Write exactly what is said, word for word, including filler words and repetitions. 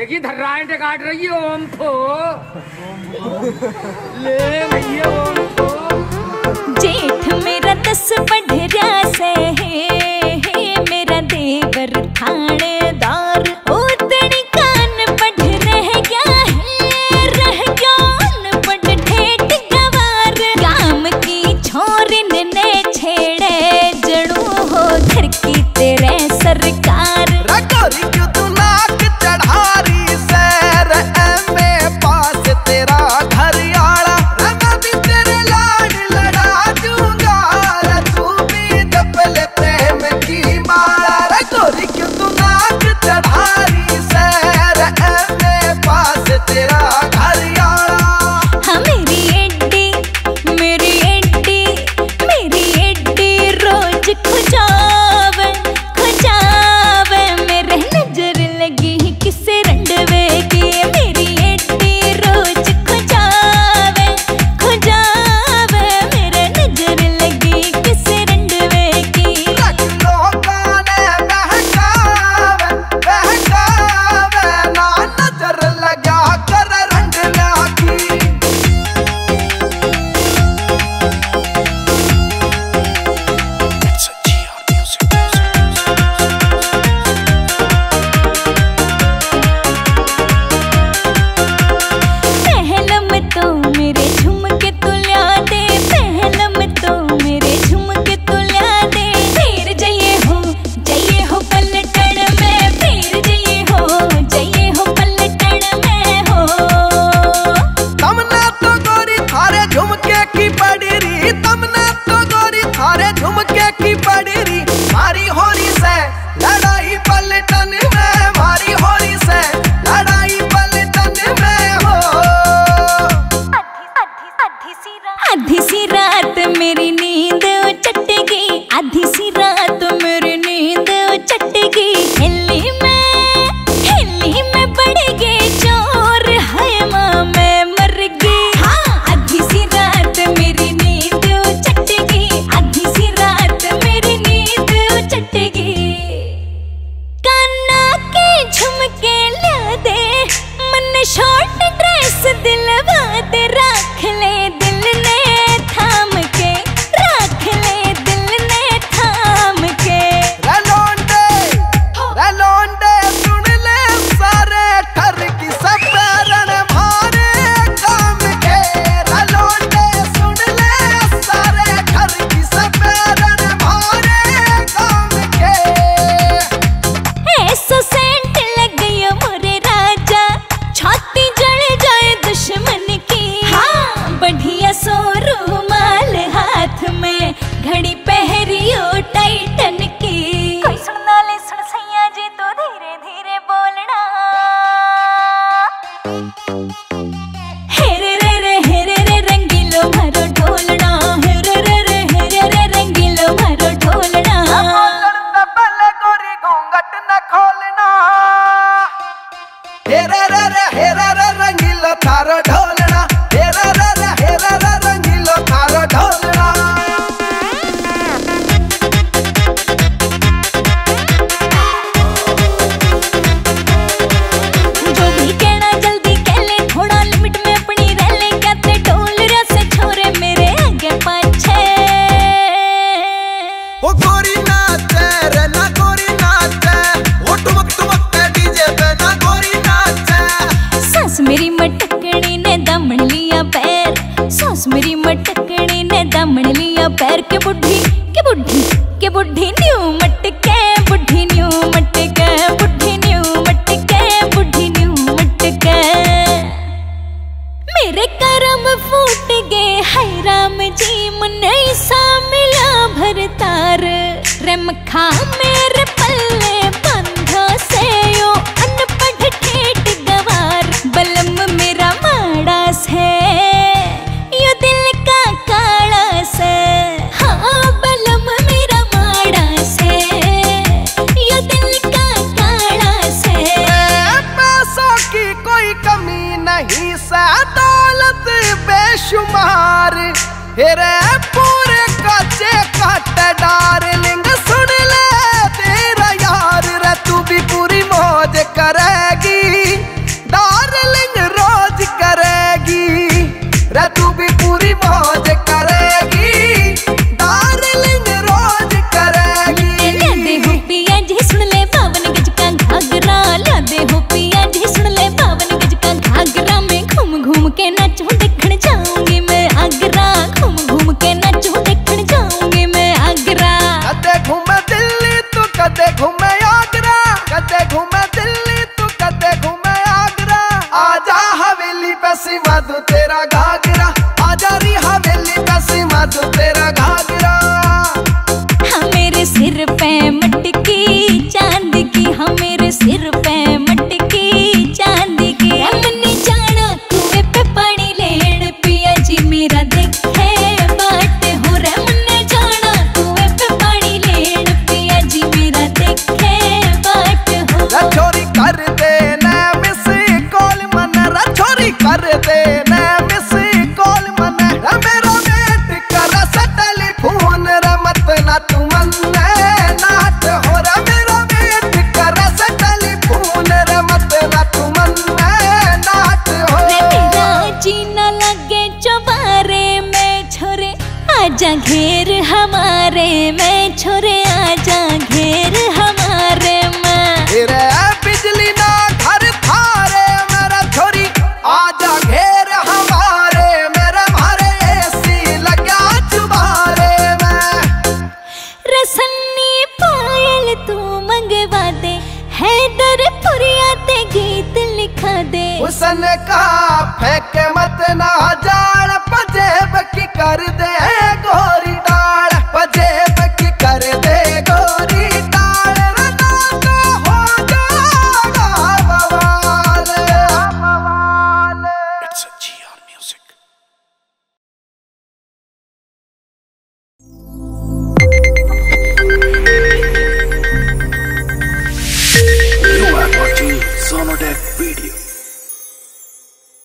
देखिए धर्राएं काट रही है ओम को ले भैया ओम को। जेठ मेरा दस बढ़िया से है मेरा देवर थानेदार उतनी कान बढ़ रह गया है रह गया पढ़ ठेठ गवार काम की छोरिन ने छेड़े जड़ू हो घर की तेरे सरकार रगोरी क्यों तू नाक चढ़ारी सैर एमे पास तेरा घर आड़ा मैं भी तेरे लाड लड़ा दूंगा तू भी दबले प्रेम की माला रगोरी क्यों तू नाक चढ़ारी सैर एमे पास तेरा घर आड़ा। हाँ मेरी एड्डी मेरी एड्डी मेरी एड्डी रोज खुजावे खुजावे मेरे नजर लगी किसे रंडवे की मेरी एड्डी रोज खुजावे खुजावे मेरे नजर लगी किसे रंडवे की। रख लो गाने बहकावे बहकावे ना नजर लगा कर रंडना की। पहलम तो मेरे झुमके तुल्या दे पहलम तो मेरे झुमके तुल्या दे फिर जइए हो जइए हो पलटन में फिर जइए हो जइए हो पलटन में हो। तमना तो गोरी थारे झुमके की पड़ीरी तमना तो गोरी थारे झुमके की पड़ीरी मारी होरी से लड़ाई पलटन में मारी होरी से लड़ाई पलटन में हो। आधी सी रात मेरी नींद चटेगी आधी सी रात मेरी नींद चटेगी हिल्ली में हिल्ली में बढ़ेगी चोर है माँ मैं मर गई। हाँ आधी सी रात मेरी नींद चटेगी आधी सी रात मेरी नींद चटेगी। कान्ना के झुमके ला दे मन शॉर्ट ड्रेस दिलवा दे रख ले दिल ने थाम के रख ले दिल ने थाम के। रलोंडे रलोंडे सुन ले सारे ठर की सब रण मारे काम के रलोंडे सुन ले सारे ठर की सब रण मारे काम के। ऐसो सेंट लग गया मोरे राजा छाती जल जाए दुश्मन की। हाँ बढ़िया सो रुमाल हाथ में घड़ी पहरियो टाइटन की। कोई सुनना ले सुन सैया जी तो धीरे धीरे बोलना हेरे रे रे हेरे रे रंगीलो मारो ढोलना हेरे रे रे हेरे रे रंगीलो मारो ढोलना। पहले गोरी घूंघट न खोलना हेरे रे रे हेरे रे रंगीलो थारो ढोलना हेरे रे रे हेरे रे रंगीलो थारो ढोलना। जो भी कहना जल्दी कह ले थोड़ा लिमिट में अपनी रह ले क्या ते ढोल रहा से छोरे मेरे आगे पाछे। ओ गोरी नाचे रे ना गोरी नाचे ओ टुमक टुमक पे डीजे पे ना गोरी नाचे। सास मेरी मटकड़ी ने दामन लिया पैर सास मेरी मटकड़ी ने दामन लिया पैर के बुढ़ी के बुढ़ी के बुढ़ी न्यू मटके बुढ़ी न्यू मटके बुढ़ी न्यू मटके बुढ़ी न्यू मटके। मेरे करम फूट गए हाय राम जी मन ऐसा मिला भरतार रे मखा मेरे पल्ले बंधा से यो अनपढ़ ठेठ गवार बलम मेरा माड़ा से यो दिल का काला से। हाँ बलम मेरा माड़ा से यो दिल का काला से। पैसों की कोई कमी नहीं सा दौलत बेशुमार हेरे पूरे काचे काट डार्लिंग सुन ले तेरा यार रे तू भी पूरी मौज करेगी आजा घेर हमारे मैं छोरे